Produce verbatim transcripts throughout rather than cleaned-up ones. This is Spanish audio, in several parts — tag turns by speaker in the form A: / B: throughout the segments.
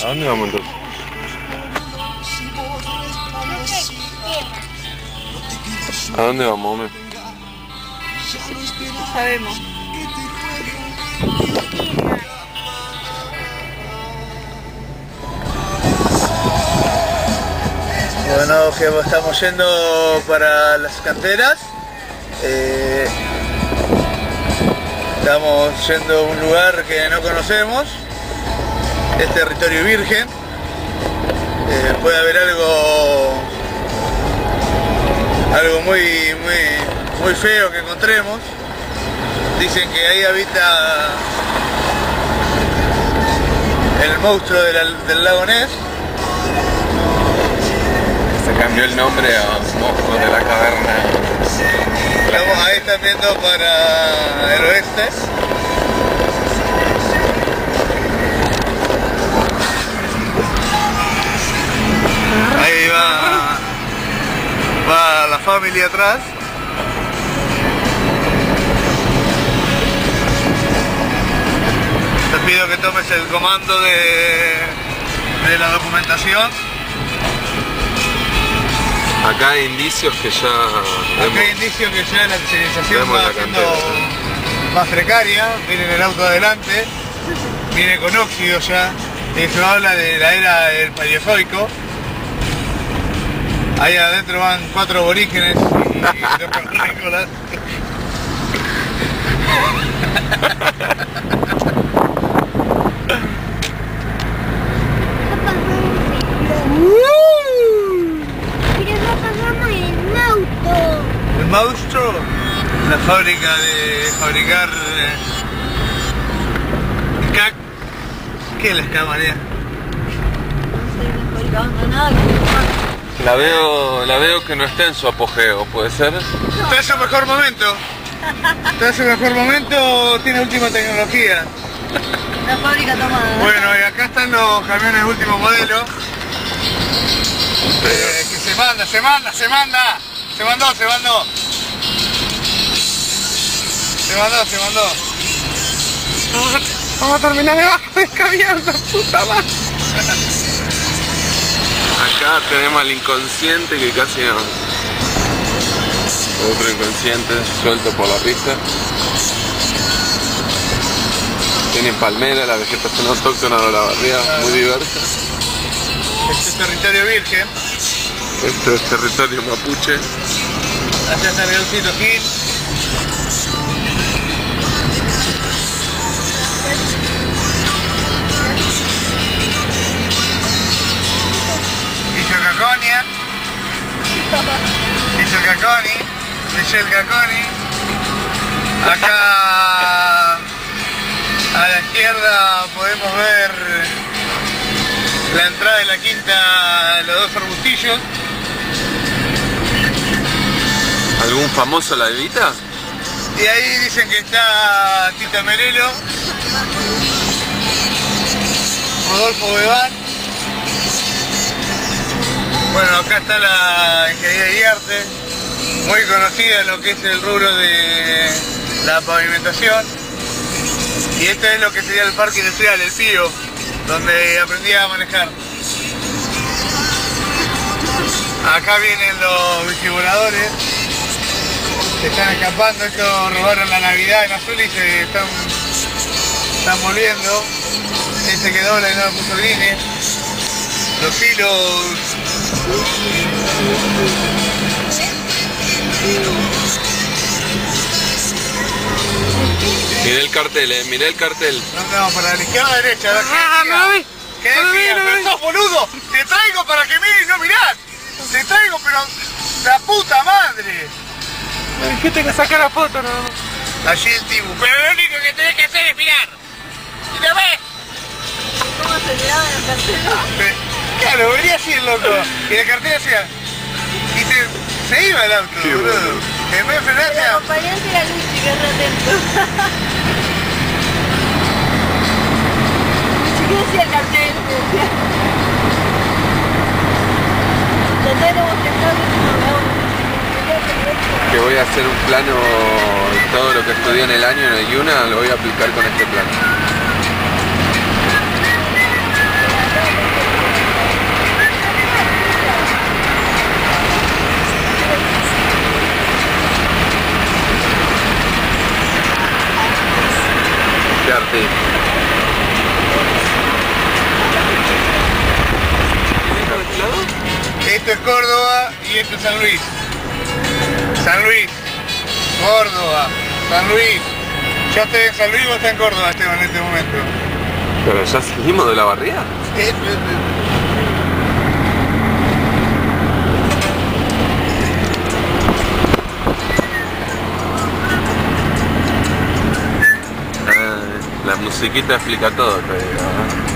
A: ¿A dónde vamos entonces? ¿A dónde vamos, hombre?
B: No sabemos.
C: Bueno, que estamos yendo para las canteras. Eh, estamos yendo a un lugar que no conocemos. Es territorio virgen. Eh, puede haber algo algo muy, muy, muy feo que encontremos. Dicen que ahí habita el monstruo de la, del lago Ness.
A: Se cambió el nombre a Monstruo de la Caverna.
C: Estamos, ahí están viendo para el oeste. Ahí va, va la familia atrás. Te pido que tomes el comando de, de la documentación.
A: Acá hay indicios que ya...
C: Acá hay indicios que ya la señalización va siendo más precaria. Miren el auto adelante, viene con óxido ya. Eso habla de la era del paleozoico. Ahí adentro van cuatro aborígenes y dos cavernícolas. El monstruo, la fábrica de fabricar eh, cac. ¿Qué es la esca, María?
B: No sé, no estoy grabando nada.
A: La veo, la veo que no está en su apogeo, ¿puede ser?
C: Está en su mejor momento. Está en su mejor momento, tiene última tecnología.
B: La fábrica tomada.
C: Bueno, y acá están los camiones último modelo. Eh, que se manda, se manda, se manda. Se mandó, se mandó. Se mandó, se mandó. Vamos a terminar debajo del camión, la puta madre.
A: Acá tenemos al inconsciente que casi no... Otro inconsciente suelto por la pista. Tienen palmera, la vegetación autóctona de la barriada, muy diversa.
C: Este es territorio virgen.
A: Esto es territorio mapuche.
C: Allá está el Leoncito Gil. Villa Caconia. Villa Caconi. Michelle Caconi. Acá a la izquierda podemos ver la entrada de la quinta, los dos arbustillos.
A: ¿Algún famoso la evita?
C: Y ahí dicen que está Tita Merelo, Rodolfo Bebán. Bueno, acá está la Ingeniería y Arte, muy conocida en lo que es el rubro de la pavimentación. Y este es lo que sería el Parque Industrial, el Pío, donde aprendí a manejar. Acá vienen los bicivoladores. Se están escapando, estos robaron la Navidad en azul y se están, están volviendo. Este que dobla y no lo puso gris. Los hilos.
A: Miré el cartel, eh, miré el cartel.
C: ¿Dónde vamos? ¿Para la izquierda o la derecha? ¡Ah, no lo vi! ¿Qué decías? ¡Pero sos boludo! ¡Te traigo para que mires y no mirás! ¡Te traigo, pero la puta madre!
D: Me dijiste que sacara foto, no.
C: Allí el Tibu. Pero lo único que tenés que hacer es mirar. ¿Y lo ves?
B: ¿Cómo aceleraba en el cartel?
C: Claro, venía así el loco. Y la cartera hacía. Y se, se iba el auto,
A: Qué
C: boludo.
A: bueno.
C: En vez de frenar,
B: El
C: hacía.
B: acompañante era Luchi, que es re atento. Luchi, ¿qué decía el cartel? ¿Qué decía? Traté de mostrar
A: Que voy a hacer un plano de todo lo que estudié en el año en el Yuna, lo voy a aplicar con este plano.
C: Esto es Córdoba y esto es San Luis. San Luis, Córdoba, San Luis. Yo estoy en San Luis, vos estás en Córdoba, Esteban, en este momento.
A: Pero ya salimos de la barriada.
C: Eh,
A: Ah, la musiquita explica todo, te digo, ¿eh?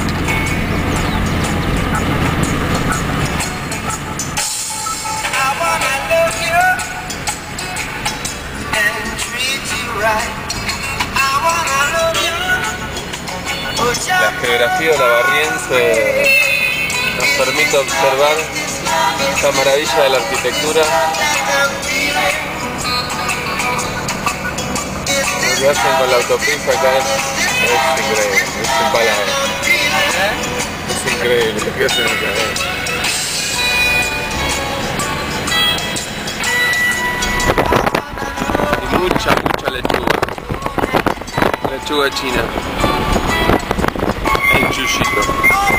A: La geografía olavarriense nos permite observar esta maravilla de la arquitectura. Lo que hacen con la autopista acá es, es increíble, es sin palabras. Es increíble lo que hacen acá. Y mucha, mucha lechuga. Lechuga china. El chuyito.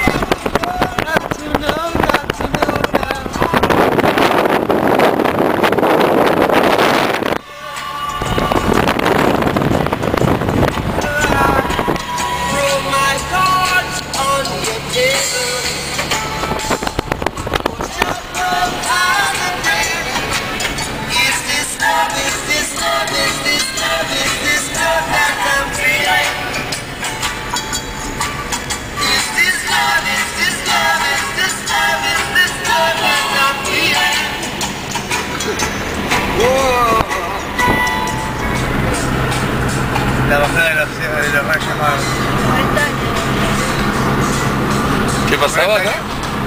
C: La bajada de los, de los Reyes Magos.
A: ¿Qué pasaba acá?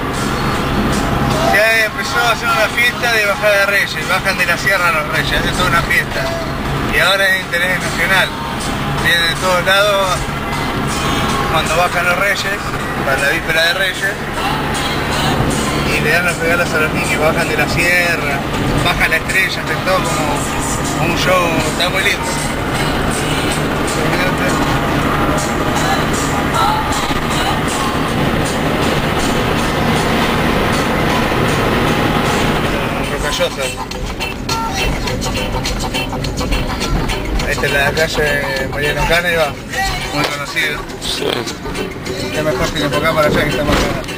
C: Ya empezó a hacer una fiesta de bajada de Reyes, bajan de la sierra los Reyes, hacen toda una fiesta. Y ahora es interés nacional. Vienen de todos lados cuando bajan los Reyes, para la víspera de Reyes, y le dan los regalos a los niños, bajan de la sierra, bajan la estrella, hacen todo como un show, está muy lindo. Rocallosa. Esta es la calle Mariano Cáneva, muy conocido.
A: Sí.
C: Es mejor que nos enfocamos para allá que está más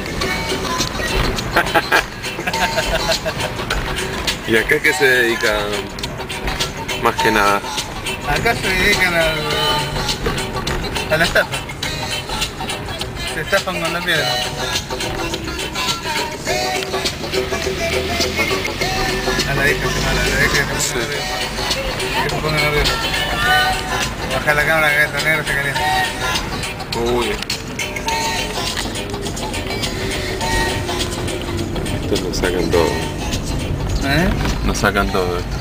A: ¿Y acá qué se dedica más que nada?
C: acá se dedican al, a la estafa. Se estafan con la piedra. A la hija se mala, a la hija que se ponga nerviosa. Que se ponga nerviosa. Baja la cámara que está negra se calienta.
A: Uy. Esto lo sacan todo.
C: ¿Eh?
A: Nos sacan todo esto.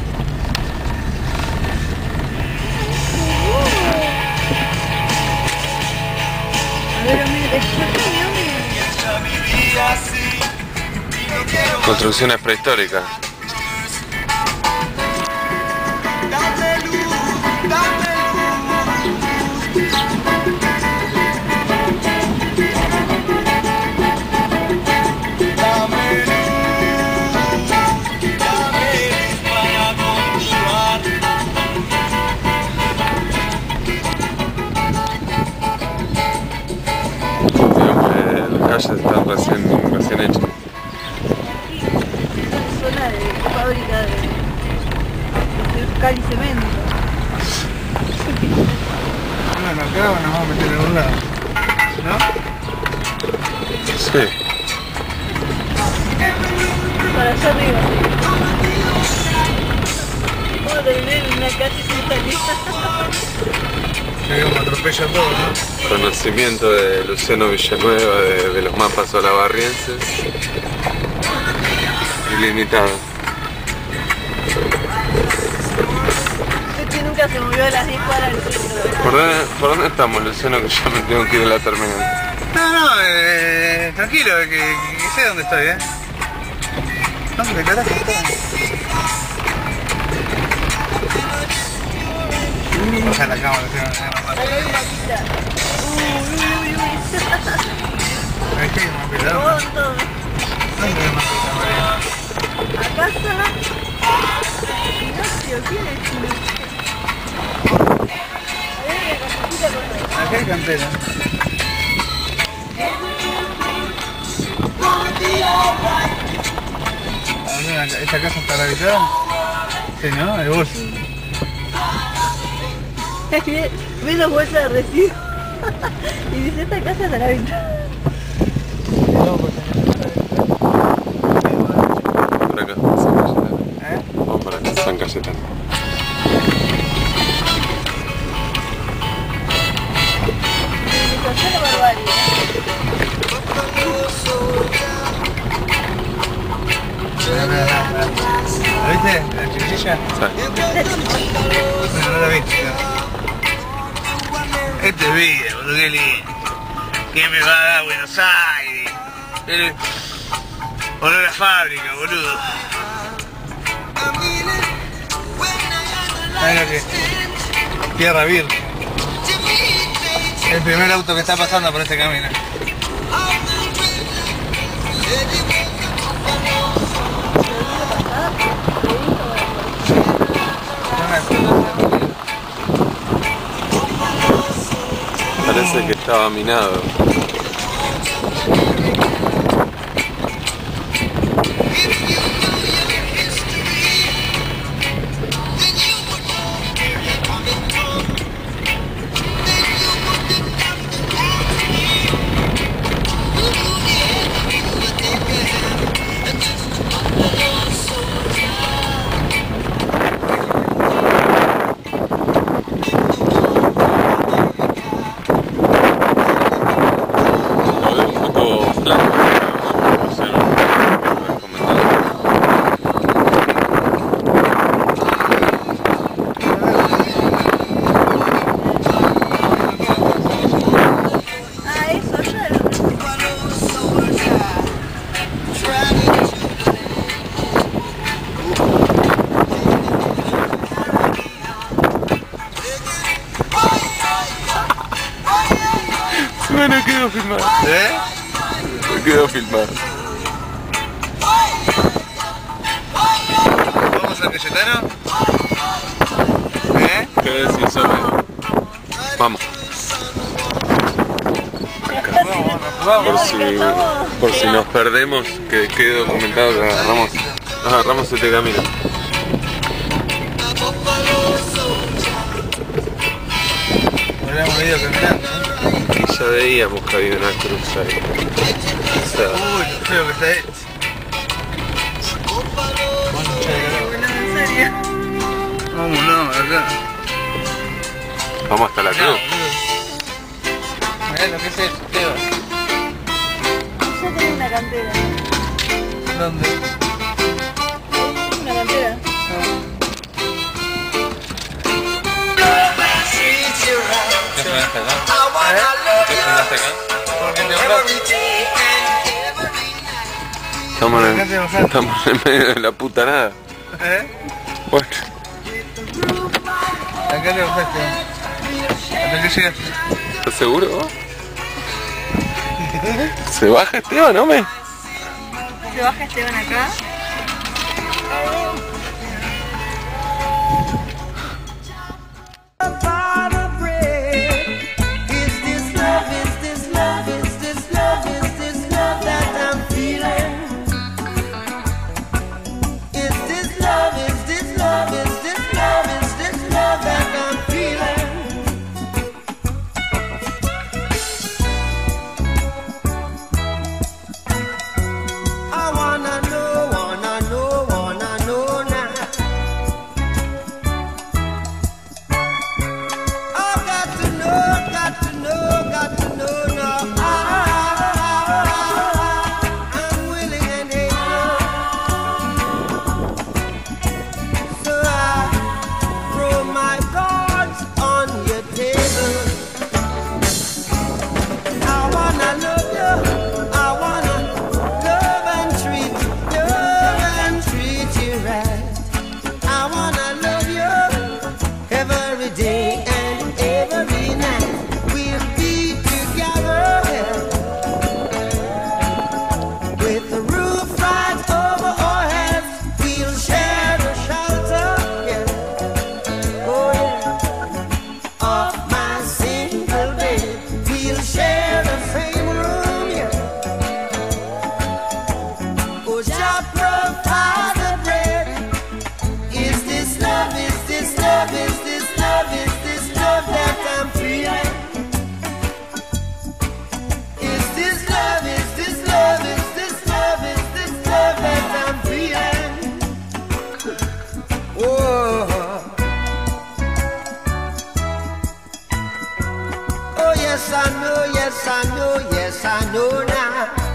A: Construcciones prehistóricas. Las calles están recién, recién hechas.
B: Zona de fábrica de, de cal y cemento.
C: Bueno, acá nos vamos a meter en un lado, ¿no?
A: Sí.
B: Para allá arriba. Vamos a tener una calle sin salida.
C: Como atropella todo, ¿no?
A: Conocimiento de Luciano Villanueva de, de los mapas olavarrienses. Ilimitado.
B: Es que nunca se movió a las diez para el centro.
A: ¿Por dónde, ¿Por dónde estamos, Luciano? Que ya me tengo que ir a la terminal.
C: No, no, eh, tranquilo, que, que, que sé dónde estoy, ¿eh? ¿Dónde carajo estoy? Baja la cámara, se va a
B: Ahí hay una pista. Uy, uy, uy, uy.
C: Ahí estoy, me
B: Todo, todo.
C: ¿Dónde me
B: casa. Ignacio, ¿quién es Ignacio? A ver, la casita con él.
C: Acá hay cantera. A ver, ¿esta casa está habitada? Sí, ¿no? El bolso.
B: Ve los bolsas de recibo. Y dice, esta casa está habitada.
A: Por acá, San Cayetano.
C: ¿Eh?
A: Vamos para acá, San Cayetano.
B: Situación de barbarie.
C: ¿La viste? ¿La chiquilla? No, no la viste. Este es vida, boludo, qué lindo. ¿Quién me va a dar a Buenos Aires? El olor a fábrica, boludo. ¿Sabes lo que es? Tierra virgen. El primer auto que está pasando por este camino.
A: Parece que estaba minado.
D: Bueno, quedó filmado.
C: ¿Eh?
A: Quedó filmado.
C: ¿Vamos al Cayetano? ¿Eh?
A: ¿Qué decís, Sonia? Vamos.
C: Vamos,
A: Por si, por si nos perdemos, que quede documentado que agarramos, agarramos este camino.
C: Hubiéramos ido caminando, ¿eh?
A: Y ya veíamos que había una cruz ahí. O sea,
C: Uy, qué feo que está hecho.
B: No, en serio.
C: Vámonos, acá.
A: vamos hasta la cruz.
C: Mirá lo que es esto, Esteban.
B: Ya tengo una cantera.
C: ¿Dónde?
B: Una cantera.
A: ¿Qué frenaste acá? ¿Qué frenaste acá?
C: Porque te bajaste.
A: Estamos en,
C: Acá te bajaste.
A: estamos en medio de la puta nada.
C: ¿Eh?
A: Bueno,
C: Acá te bajaste. ¿Hasta qué llegaste?
A: ¿estás seguro vos? ¿Se baja Esteban, no me?
B: Se baja Esteban acá.
E: I wanna know, wanna know, wanna know. yes I know, yes I know, yes I know now.